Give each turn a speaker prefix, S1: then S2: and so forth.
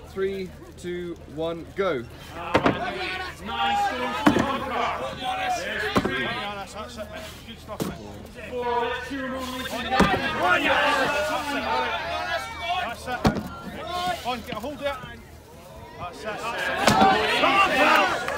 S1: 3, 2, 1, go.
S2: Nice. That's it, mate. Good stuff, mate. 4, 2 more. That's it. On, get a hold of it. That's it.